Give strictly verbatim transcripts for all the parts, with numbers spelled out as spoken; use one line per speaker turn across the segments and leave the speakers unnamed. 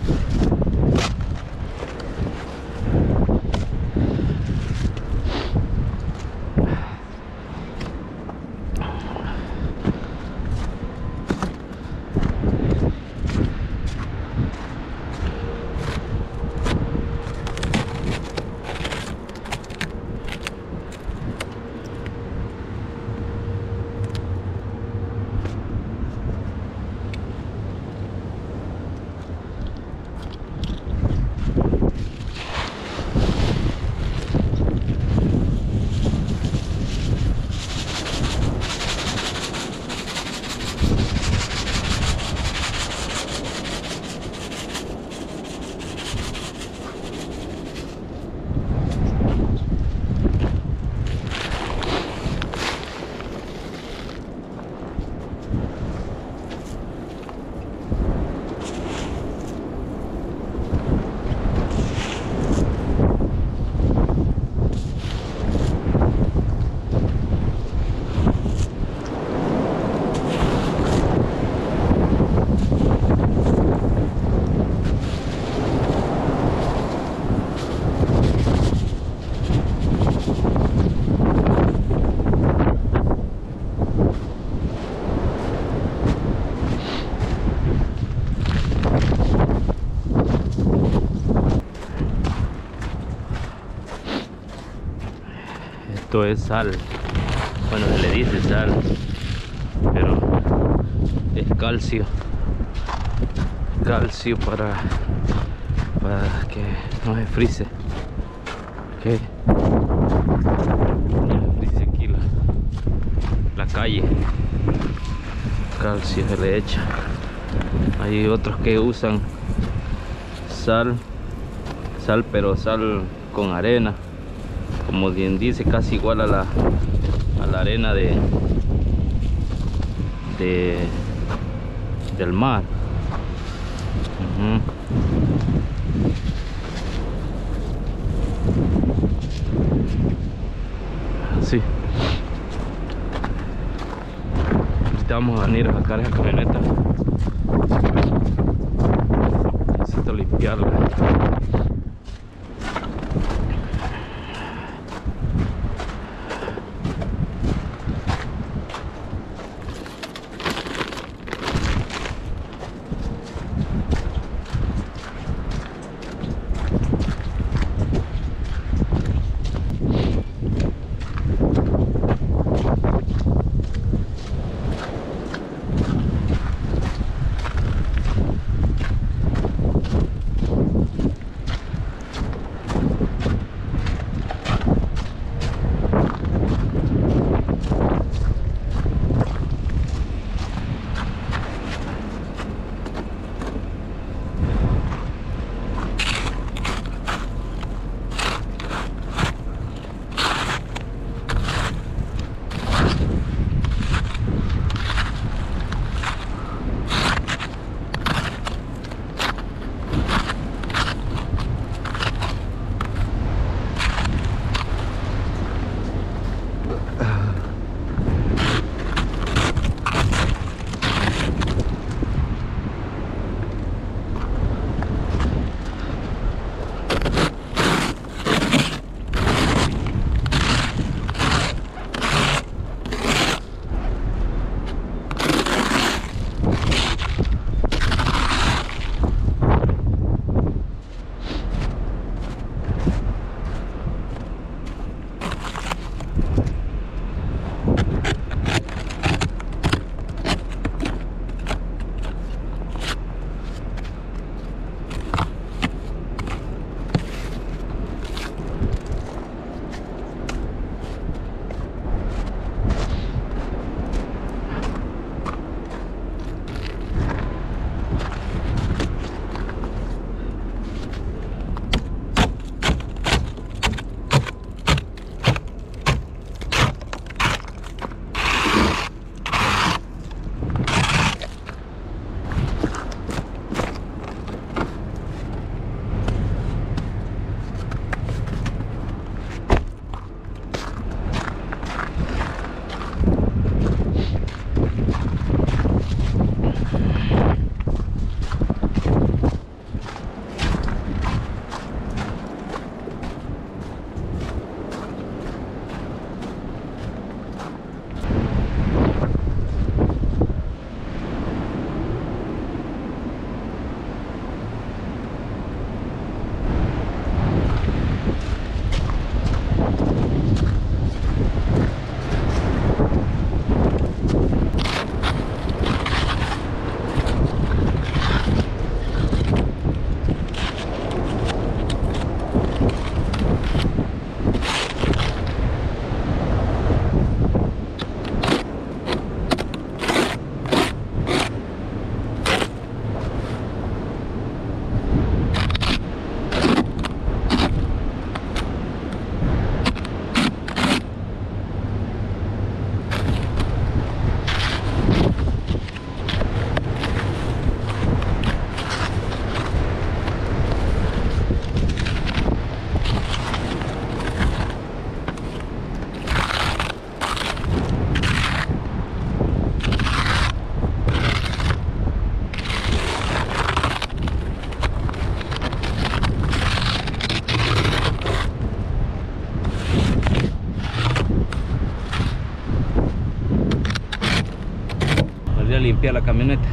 Esto es sal, bueno, se le dice sal, pero es calcio, calcio para, para que no se frise, okay. No se frise aquí la, la calle, calcio se le echa. Hay otros que usan sal, sal pero sal con arena, como bien dice, casi igual a la, a la arena de, de del mar. Uh-huh. Así. Ahorita vamos a venir a sacar esa camioneta. Necesito limpiarla. limpiar la camioneta.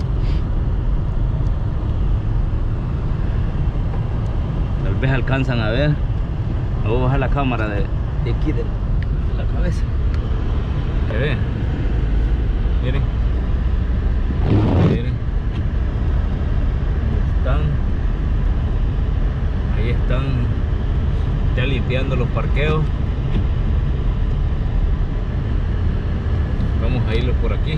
Tal vez alcanzan a ver. Voy a bajar la cámara de, de aquí de, de la cabeza. Que vean. Miren. Miren. Están. Ahí están ya limpiando los parqueos. Vamos a irlos por aquí.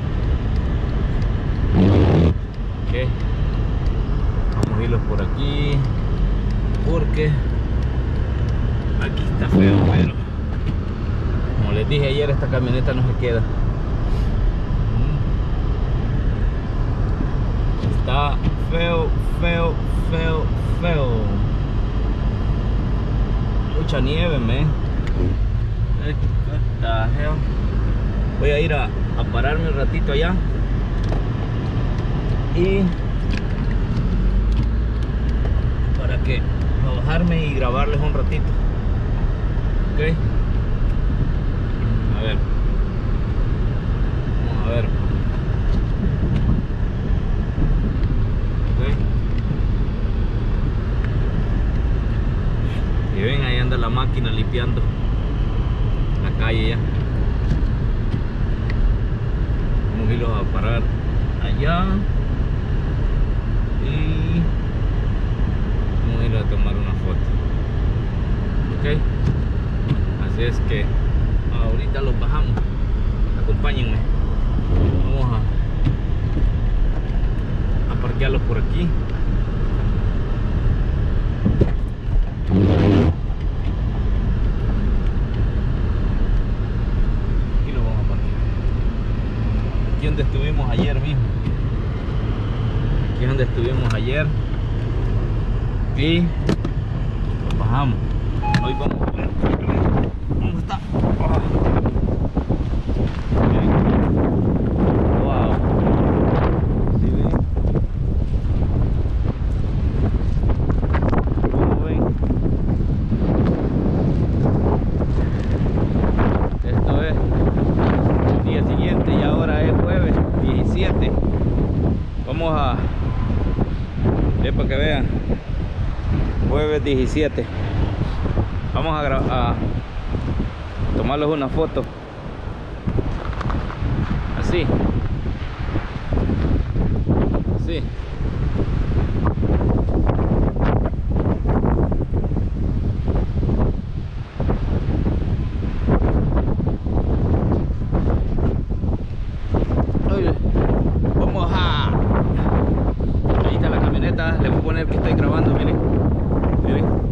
Okay. Vamos a irlos por aquí. Porque aquí está feo, pero como les dije ayer, esta camioneta no se queda. Está feo, feo, feo, feo. Mucha nieve, man. What the hell? Voy a ir a, a pararme un ratito allá y para que a bajarme y grabarles un ratito. Ok, a ver, vamos a ver. Okay. Y ven, ahí anda la máquina limpiando la calle ya. Vamos a irlos a parar allá y vamos a ir a tomar una foto. Ok, así es que ahorita los bajamos. Acompáñenme. Vamos a, a parquearlos por aquí. Aquí los vamos a parquear. Aquí donde estuvimos ayer mismo. Aquí donde estuvimos ayer. Y los bajamos. Hoy vamos a ver cómo está. Oh. Wow. ¿Sí ven? ¿Cómo ven? Esto es el día siguiente y ahora es jueves diecisiete. Vamos a ver para que vean. Jueves diecisiete. Vamos a, a tomarles una foto así así. Oye, vamos a ahí está la camioneta. Le voy a poner que estoy grabando. Miren, miren.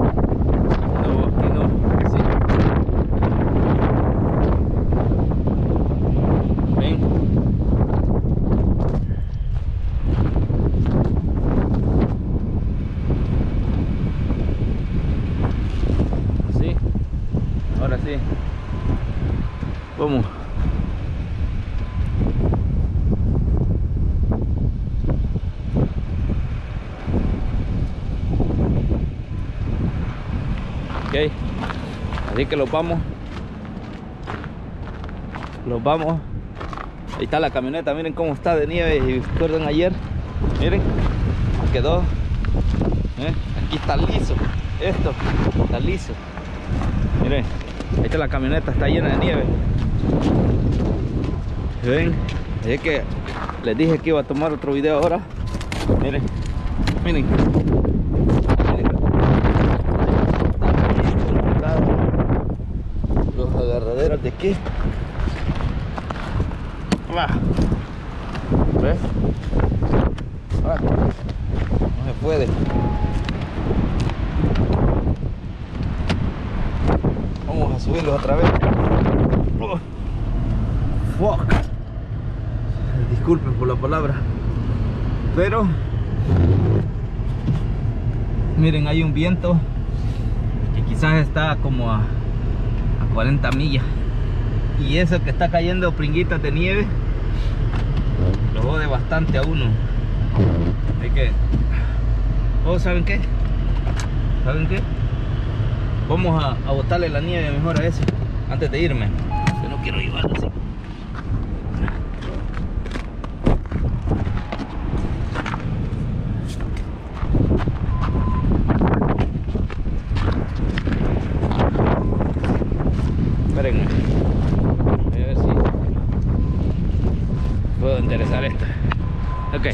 Ahora sí, vamos. Ok, así que los vamos. Los vamos. Ahí está la camioneta, miren cómo está de nieve. Y recuerdan ayer, miren, quedó. ¿Eh? Aquí está liso. Esto está liso. Miren. Ahí está la camioneta, está llena de nieve. ¿Ven? Es que les dije que iba a tomar otro video ahora. Miren, miren. Los agarraderos de aquí. ¿Ves? No se puede. Vamos a subirlos otra vez. Oh, fuck. Disculpen por la palabra, pero miren, hay un viento que quizás está como a, a cuarenta millas, y eso que está cayendo pringuitas de nieve lo jode bastante a uno. Hay que, oh, ¿saben qué? ¿Saben qué? Vamos a, a botarle la nieve mejor a eso antes de irme, que no quiero llevarlo así. espérenme. Voy a ver si puedo enderezar esto. Ok.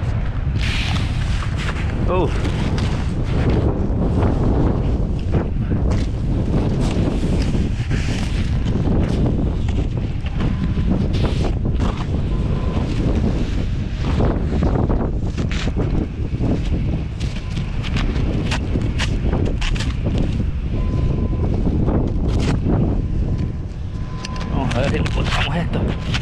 Uh. Vamos a ver si encontramos esto.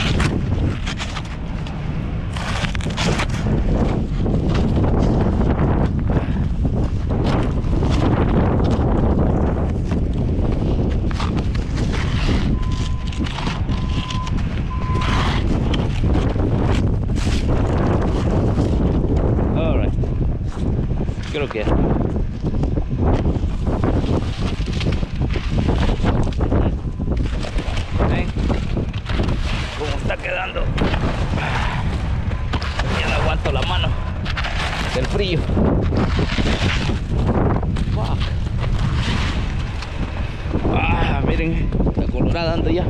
Creo que ¿ven cómo está quedando? Ya no aguanto la mano del frío. Fuck. Ah, miren, está colorada ando ya.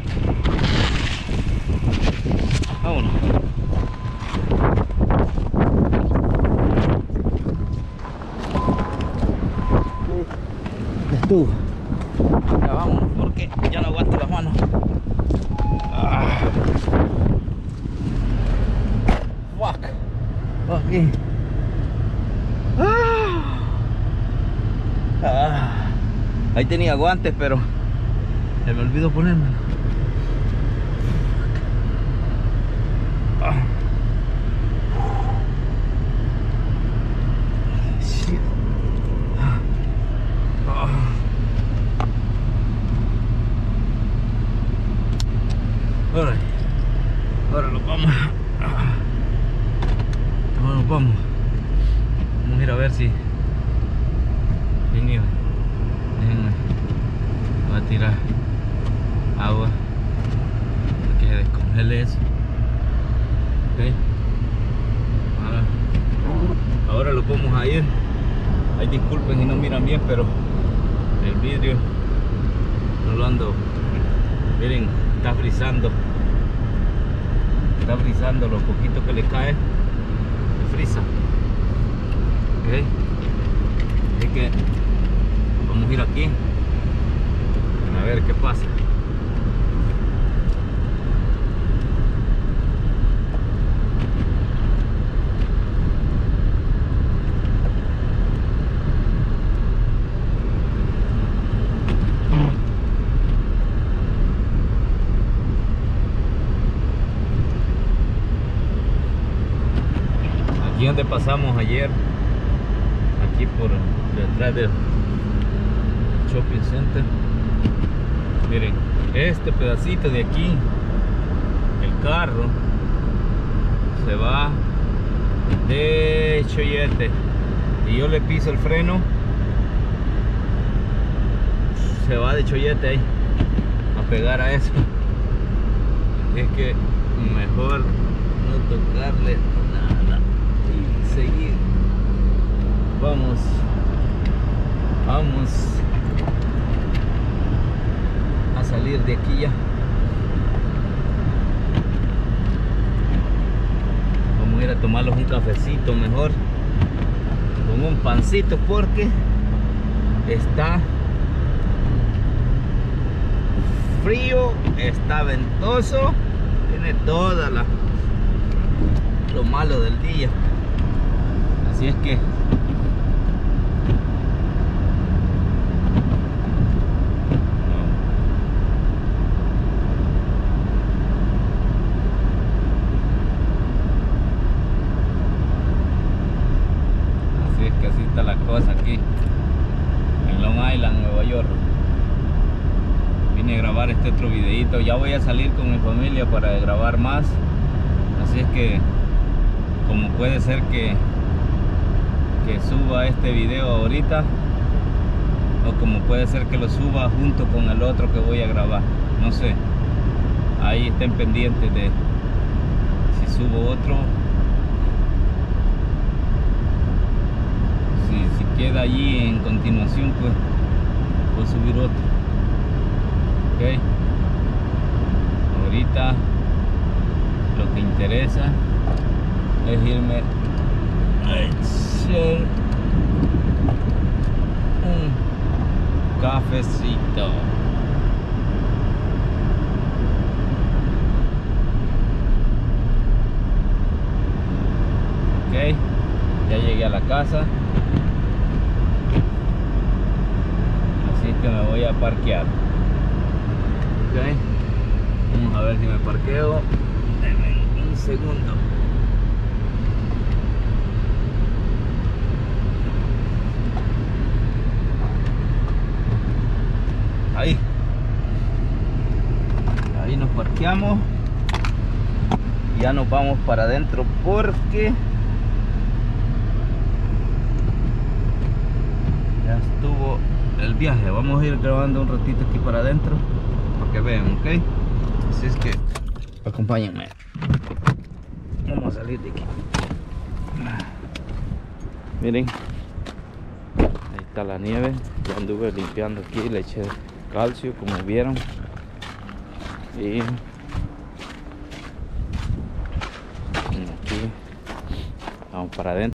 Vámonos. Tú. Ya vamos, porque ya no aguanto las manos. Ah. Fuck. Okay. Ah. Ah. Ahí tenía guantes, pero se me olvidó ponérmelo. Ah. Shit. Ah. Ahora, ahora nos vamos. Ahora nos vamos. Vamos a ir a ver si venido. Déjenme. Voy a tirar agua para que se descongele eso. Ok. Ahora, ahora lo vamos a ir. Ay, disculpen si no miran bien, pero el vidrio no lo ando. Miren, está frizando. Está frizando, lo poquito que le cae se frisa. Ok. Así que vamos a ir aquí a ver qué pasa. Aquí donde pasamos ayer, aquí por detrás del shopping center, miren, este pedacito de aquí, el carro se va de chollete y yo le piso el freno, se va de chollete ahí a pegar a eso. Es que mejor no tocarle nada y seguir. Vamos, vamos a salir de aquí ya. Vamos a ir a tomarlos un cafecito mejor con un pancito, porque está frío, está ventoso, tiene toda la lo malo del día. Así es que así es que así está la cosa aquí en Long Island, Nueva York. Vine a grabar este otro videito. Ya voy a salir con mi familia para grabar más, así es que como puede ser que que suba este video ahorita, o como puede ser que lo suba junto con el otro que voy a grabar, no sé. Ahí estén pendientes de si subo otro, si, si queda allí en continuación, pues voy a subir otro. Ok, ahorita lo que interesa es irme a echar un cafecito. Ok, ya llegué a la casa, así que me voy a parquear. Ok, vamos a ver si me parqueo. Denme un segundo. Ahí, ahí nos parqueamos. Ya nos vamos para adentro porque ya estuvo el viaje. Vamos a ir grabando un ratito aquí para adentro para que vean, ok. Así es que acompáñenme. Vamos a salir de aquí. Miren, ahí está la nieve. Ya anduve limpiando aquí, le eché calcio como vieron. Y aquí vamos para adentro.